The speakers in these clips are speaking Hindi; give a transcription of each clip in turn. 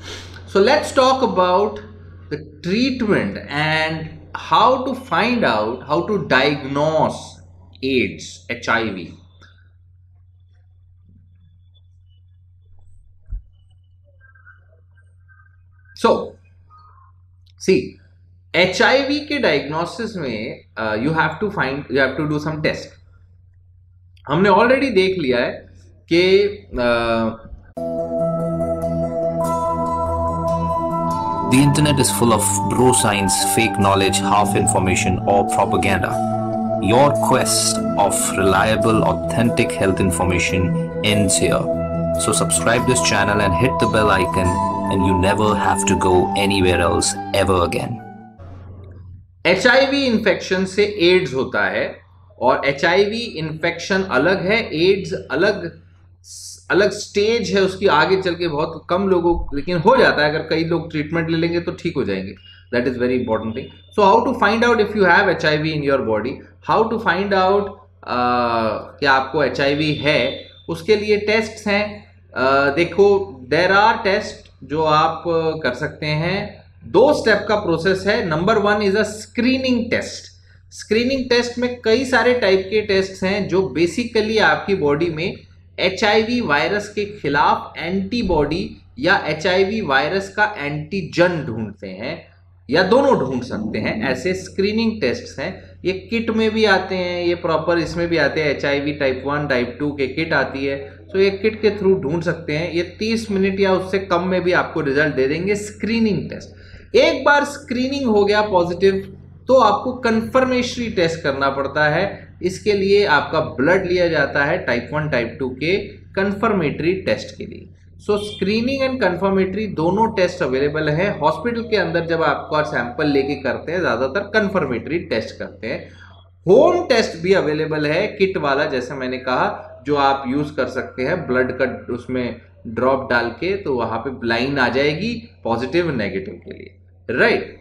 So let's talk about the treatment and how to find out how to diagnose AIDS, HIV. So, see, HIV के diagnosis में you have to do some test. हमने ऑलरेडी देख लिया है कि The internet is full of bro science, fake knowledge, half information, or propaganda. Your quest of reliable, authentic health information ends here. So subscribe this channel and hit the bell icon, and you never have to go anywhere else ever again. HIV infection से एड्स होता है और HIV इन्फेक्शन अलग है, एड्स अलग स्टेज है उसकी, आगे चल के बहुत कम लोगों, लेकिन हो जाता है, अगर कई लोग ट्रीटमेंट ले लेंगे तो ठीक हो जाएंगे. That is very important thing. So how to find out if you have HIV in your body, how to find out कि आपको HIV है, उसके लिए टेस्ट्स हैं. देखो, देयर आर टेस्ट जो आप कर सकते हैं. 2 स्टेप का प्रोसेस है. Number 1 is a screening test. Screening test में कई सारे टाइप के टेस्ट हैं जो बेसिकली आपकी बॉडी में HIV वायरस के खिलाफ एंटीबॉडी या HIV वायरस का एंटीजन ढूंढते हैं, या दोनों ढूंढ सकते हैं. ऐसे स्क्रीनिंग टेस्ट्स हैं. ये किट में भी आते हैं, ये प्रॉपर इसमें भी आते हैं. HIV टाइप 1 टाइप 2 के किट आती है, तो ये किट के थ्रू ढूंढ सकते हैं. ये 30 मिनट या उससे कम में भी आपको रिजल्ट दे देंगे. Screening test. एक बार स्क्रीनिंग हो गया पॉजिटिव तो आपको कंफर्मेटरी टेस्ट करना पड़ता है. इसके लिए आपका ब्लड लिया जाता है टाइप 1 टाइप 2 के कंफर्मेटरी टेस्ट के लिए. सो स्क्रीनिंग एंड कंफर्मेटरी दोनों टेस्ट अवेलेबल है. हॉस्पिटल के अंदर जब आपका सैंपल लेके करते हैं ज्यादातर कंफर्मेटरी टेस्ट करते हैं. होम टेस्ट भी अवेलेबल है, किट वाला, जैसे मैंने कहा, जो आप यूज कर सकते हैं. ब्लड का उसमें ड्रॉप डाल के तो वहां पे लाइन आ जाएगी पॉजिटिव नेगेटिव के लिए, राइट.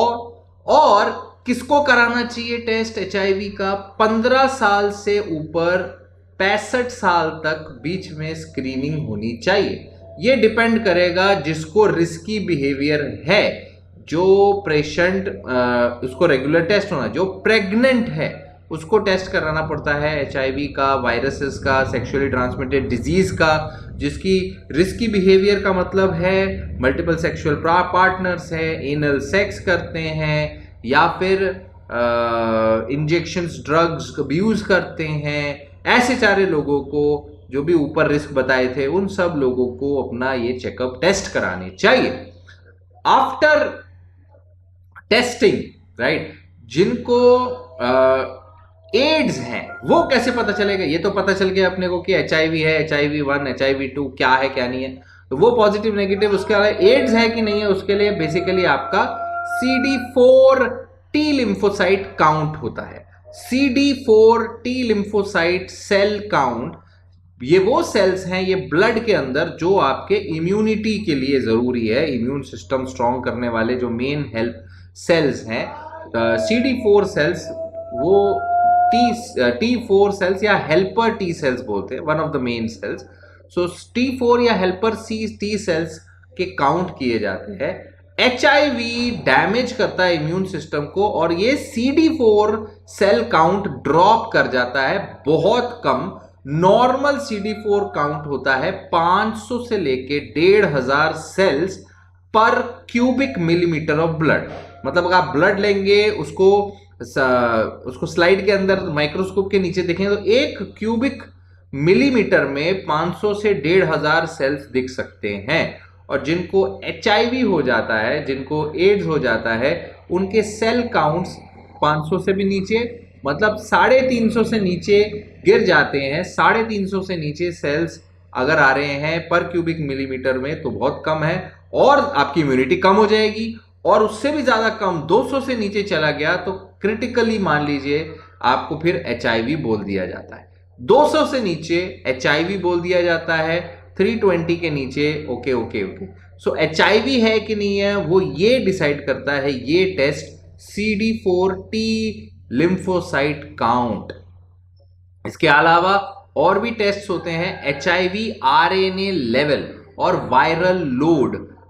और किसको कराना चाहिए टेस्ट HIV का? 15 साल से ऊपर 65 साल तक बीच में स्क्रीनिंग होनी चाहिए. ये डिपेंड करेगा जिसको रिस्की बिहेवियर है, जो पेशेंट उसको रेगुलर टेस्ट होना. जो प्रेग्नेंट है उसको टेस्ट कराना पड़ता है HIV का, वायरसेस का, सेक्सुअली ट्रांसमिटेड डिजीज का. जिसकी रिस्की बिहेवियर का मतलब है मल्टीपल सेक्सुअल पार्टनर्स है, एनल सेक्स करते हैं, या फिर इंजेक्शंस ड्रग्स अब्यूज करते हैं. ऐसे सारे लोगों को, जो भी ऊपर रिस्क बताए थे, उन सब लोगों को अपना ये चेकअप टेस्ट कराने चाहिए. आफ्टर टेस्टिंग, राइट, जिनको एड्स है वो कैसे पता चलेगा? ये तो पता चल गया अपने को कि HIV है, HIV1, HIV2 क्या है क्या नहीं है, तो वो पॉजिटिव नेगेटिव. उसके अलावा एड्स है कि नहीं है, उसके लिए बेसिकली आपका CD4 T लिम्फोसाइट काउंट होता है. CD4 T lymphocyte cell count, ये वो सेल्स हैं ये ब्लड के अंदर जो आपके इम्यूनिटी के लिए जरूरी है, इम्यून सिस्टम स्ट्रॉन्ग करने वाले जो मेन हेल्प सेल्स हैं. CD4 सेल्स वो T4 सेल्स या हेल्पर T सेल्स बोलते हैं, one of the main cells. So T4 या हेल्पर T सेल्स के काउंट किए जाते हैं. HIV डैमेज करता है इम्यून सिस्टम को और ये CD4 सेल काउंट ड्रॉप कर जाता है बहुत कम. नॉर्मल CD4 काउंट होता है 500 से लेके 1500 सेल्स पर क्यूबिक मिलीमीटर ऑफ ब्लड. मतलब अगर आप ब्लड लेंगे, उसको स्लाइड के अंदर माइक्रोस्कोप के नीचे देखेंगे तो 1 क्यूबिक मिलीमीटर में 500 से 1500 सेल्स दिख सकते हैं. और जिनको HIV हो जाता है, जिनको एड्स हो जाता है, उनके सेल काउंट्स 500 से भी नीचे, मतलब 350 से नीचे गिर जाते हैं. 350 से नीचे सेल्स अगर आ रहे हैं पर क्यूबिक मिलीमीटर में तो बहुत कम है और आपकी इम्यूनिटी कम हो जाएगी. और उससे भी ज्यादा कम 200 से नीचे चला गया तो क्रिटिकली मान लीजिए आपको फिर HIV बोल दिया जाता है. 200 से नीचे HIV बोल दिया जाता है, 320 के नीचे ओके. सो HIV है कि नहीं है वो ये डिसाइड करता है ये test, CD4 T lymphocyte count. इसके अलावा और भी टेस्ट होते हैं, HIV RNA लेवल और वायरल लोड.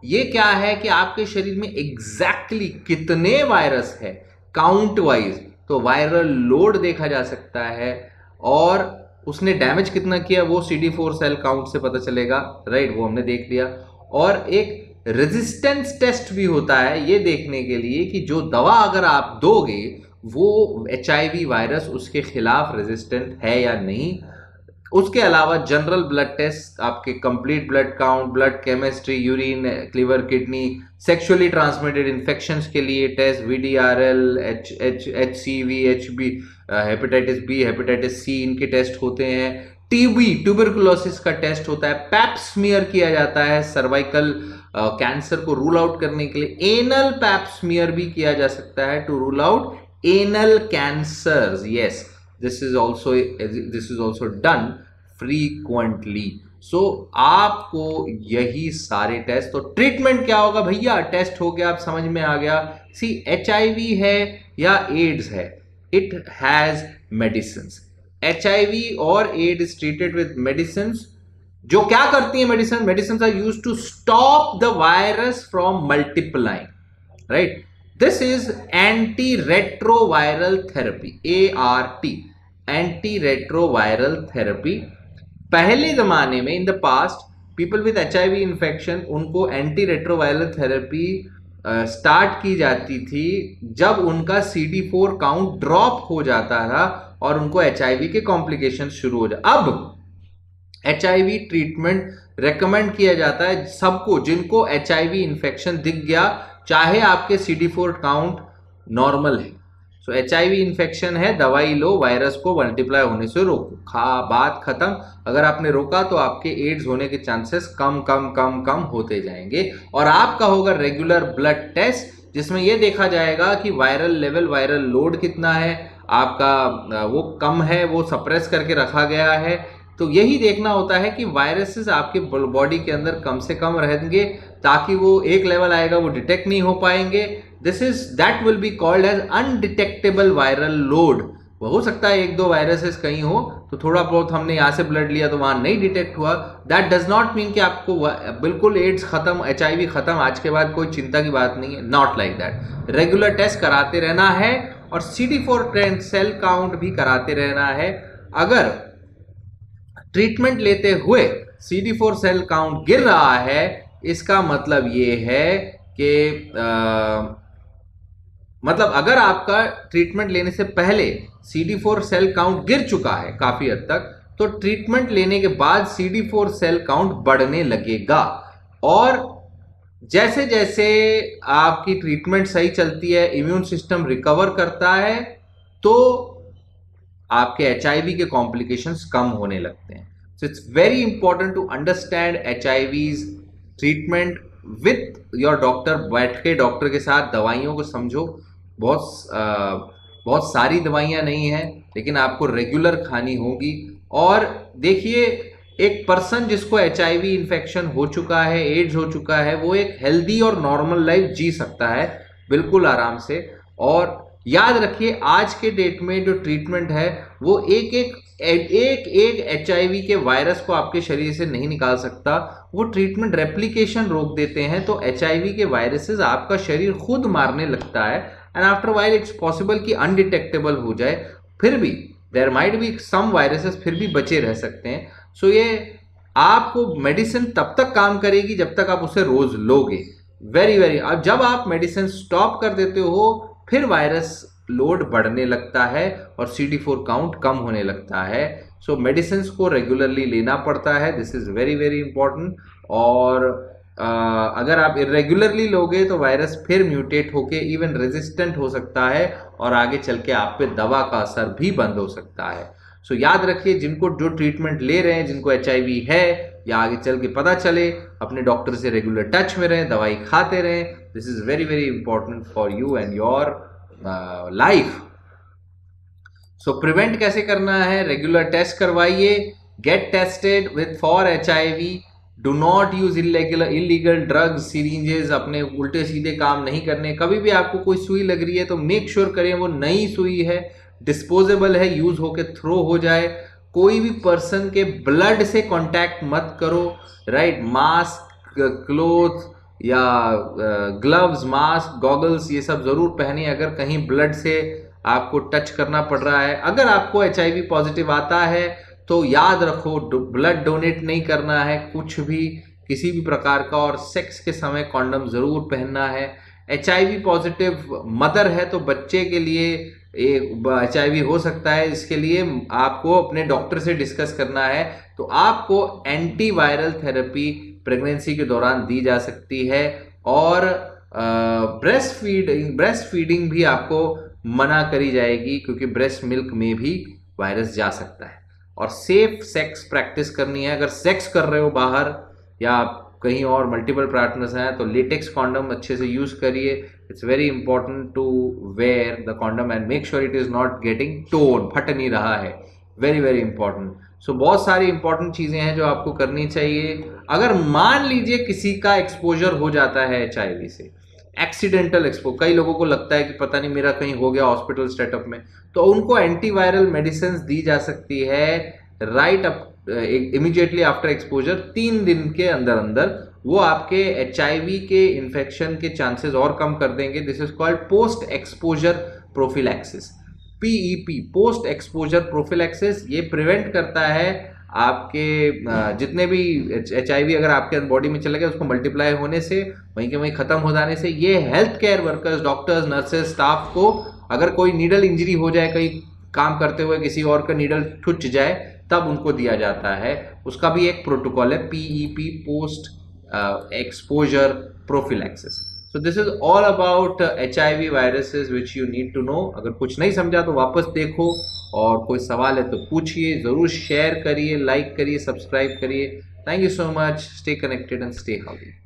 ये क्या है कि आपके शरीर में एग्जैक्टली कितने वायरस है काउंट वाइज, तो वायरल लोड देखा जा सकता है, और उसने डैमेज कितना किया वो CD4 सेल काउंट से पता चलेगा, राइट, वो हमने देख लिया। और एक रेजिस्टेंस टेस्ट भी होता है ये देखने के लिए कि जो दवा अगर आप दोगे वो HIV वायरस उसके खिलाफ रेजिस्टेंट है या नहीं। उसके अलावा जनरल ब्लड टेस्ट, आपके complete blood count, blood chemistry, urine, liver, kidney, sexually transmitted infections के लिए test, VDRL, HCV, HB, hepatitis B, hepatitis C, इनके टेस्ट होते हैं। TB, ट्यूबरकुलोसिस का टेस्ट होता है। पैप स्मीयर किया जाता है सर्वाइकल कैंसर को रूल आउट करने के लिए। एनल पैप स्मीयर भी किया जा सकता है to rule out anal cancers. Yes, this is also done frequently। So आपको यही सारे टेस्ट, तो ट्रीटमेंट क्या होगा भैया, टेस्ट हो गया, आप समझ में आ गया। सी HIV है या एड्स है, इट हैज मेडिसिन। HIV और एड्स ट्रीटेड विद मेडिसिन। जो क्या करती है medicine? Medicine are used to stop the virus from multiplying, right. This is antiretroviral therapy, ART, antiretroviral therapy। पहले जमाने में, in the past, people with HIV infection, उनको एंटीरेट्रोवायरल थेरेपी स्टार्ट की जाती थी जब उनका CD4 काउंट ड्रॉप हो जाता था और उनको HIV के कॉम्प्लिकेशन शुरू हो जाए। अब HIV ट्रीटमेंट रेकमेंड किया जाता है सबको जिनको HIV इन्फेक्शन दिख गया, चाहे आपके CD4 काउंट नॉर्मल है। सो HIV इन्फेक्शन है, दवाई लो, वायरस को मल्टीप्लाई होने से रोको, बात खत्म। अगर आपने रोका तो आपके एड्स होने के चांसेस कम कम कम कम होते जाएंगे। और आपका होगा रेगुलर ब्लड टेस्ट जिसमें यह देखा जाएगा कि वायरल लेवल, वायरल लोड कितना है आपका, वो कम है, वो सप्रेस करके रखा गया है। तो यही देखना होता है कि वायरसेस आपके बॉडी के अंदर कम से कम रहेंगे ताकि वो एक लेवल आएगा वो डिटेक्ट नहीं हो पाएंगे। That will be called as undetectable viral load. वो हो सकता है एक दो वायरसेस कहीं हो तो थोड़ा बहुत हमने यहाँ से ब्लड लिया तो वहां नहीं डिटेक्ट हुआ, दैट डज नॉट मीन कि आपको बिल्कुल एड्स खत्म, HIV खत्म, आज के बाद कोई चिंता की बात नहीं है। Not like that. Regular test कराते रहना है और CD4 सेल काउंट भी कराते रहना है। अगर ट्रीटमेंट लेते हुए CD4 सेल काउंट गिर रहा है, इसका मतलब ये है कि मतलब अगर आपका ट्रीटमेंट लेने से पहले CD4 सेल काउंट गिर चुका है काफी हद तक, तो ट्रीटमेंट लेने के बाद CD4 सेल काउंट बढ़ने लगेगा। और जैसे जैसे आपकी ट्रीटमेंट सही चलती है, इम्यून सिस्टम रिकवर करता है, तो आपके HIV के कॉम्प्लिकेशंस कम होने लगते हैं। So it's very important to understand HIV's treatment with your doctor. बैठ के डॉक्टर के साथ दवाइयों को समझो। बहुत सारी दवाइयां नहीं हैं, लेकिन आपको रेगुलर खानी होगी। और देखिए, एक पर्सन जिसको HIV इन्फेक्शन हो चुका है, एड्स हो चुका है, वो एक हेल्दी और नॉर्मल लाइफ जी सकता है बिल्कुल आराम से। और याद रखिए, आज के डेट में जो ट्रीटमेंट है वो एक HIV के वायरस को आपके शरीर से नहीं निकाल सकता। वो ट्रीटमेंट रेप्लिकेशन रोक देते हैं, तो HIV के वायरसेस आपका शरीर खुद मारने लगता है। And after while it's possible कि अनडिटेक्टेबल हो जाए, फिर भी there might be some viruses फिर भी बचे रह सकते हैं। सो ये आपको मेडिसिन तब तक काम करेगी जब तक आप उसे रोज लोगे। वेरी अब जब आप मेडिसिन स्टॉप कर देते हो, फिर वायरस लोड बढ़ने लगता है और CD4 काउंट कम होने लगता है। सो मेडिसिन को रेगुलरली लेना पड़ता है, दिस इज वेरी इंपॉर्टेंट। और अगर आप इरेगुलरली लोगे तो वायरस फिर म्यूटेट होके इवन रेजिस्टेंट हो सकता है और आगे चल के आप पे दवा का असर भी बंद हो सकता है। सो याद रखिए, जिनको जो ट्रीटमेंट ले रहे हैं, जिनको HIV है या आगे चल के पता चले, अपने डॉक्टर से रेगुलर टच में रहें, दवाई खाते रहें। This is very important for you and your life. So prevent कैसे करना है? रेगुलर टेस्ट करवाइए, get tested with for HIV। Do not use illegal drugs, syringes, अपने उल्टे सीधे काम नहीं करने। कभी भी आपको कोई सुई लग रही है तो मेक श्योर करें वो नई सुई है, डिस्पोजेबल है, यूज होके थ्रो हो जाए। कोई भी पर्सन के ब्लड से कांटेक्ट मत करो, राइट। मास्क, क्लोथ या ग्लव्स, मास्क, गॉगल्स ये सब जरूर पहनिए अगर कहीं ब्लड से आपको टच करना पड़ रहा है। अगर आपको HIV पॉजिटिव आता है तो याद रखो ब्लड डोनेट नहीं करना है कुछ भी, किसी भी प्रकार का, और सेक्स के समय कॉन्डम जरूर पहनना है। HIV पॉजिटिव मदर है तो बच्चे के लिए HIV हो सकता है, इसके लिए आपको अपने डॉक्टर से डिस्कस करना है। तो आपको एंटीवायरल थेरेपी प्रेगनेंसी के दौरान दी जा सकती है, और ब्रेस्ट फीडिंग भी आपको मना करी जाएगी क्योंकि ब्रेस्ट मिल्क में भी वायरस जा सकता है। और सेफ सेक्स प्रैक्टिस करनी है। अगर सेक्स कर रहे हो बाहर या कहीं और मल्टीपल पार्टनर्स हैं तो लेटेक्स कॉन्डम अच्छे से यूज करिए। It's very important to wear the condom and make sure it is not getting torn, फट नहीं रहा है। Very very important. सो बहुत सारी इंपॉर्टेंट चीजें हैं जो आपको करनी चाहिए। अगर मान लीजिए किसी का एक्सपोजर हो जाता है HIV से, एक्सीडेंटल एक्सपो, कई लोगों को लगता है कि पता नहीं मेरा कहीं हो गया हॉस्पिटल सेटअप में, तो उनको एंटीवायरल मेडिसिन दी जा सकती है right up immediately after exposure. 3 दिन के अंदर अंदर वो आपके HIV के इन्फेक्शन के चांसेस और कम कर देंगे। This is called post exposure prophylaxis, PEP, post exposure prophylaxis. ये प्रिवेंट करता है आपके जितने भी HIV अगर आपके बॉडी में चले गए उसको मल्टीप्लाई होने से, वहीं के वहीं खत्म हो जाने से। ये health care workers, doctors, nurses, staff को अगर कोई नीडल इंजरी हो जाए, कहीं काम करते हुए किसी और का नीडल ठुच जाए, तब उनको दिया जाता है। उसका भी एक प्रोटोकॉल है, PEP, post exposure prophylaxis. So this is all about HIV viruses which you need to know. अगर कुछ नहीं समझा तो वापस देखो, और कोई सवाल है तो पूछिए, जरूर शेयर करिए, लाइक करिए, सब्सक्राइब करिए। Thank you so much. Stay connected and stay healthy.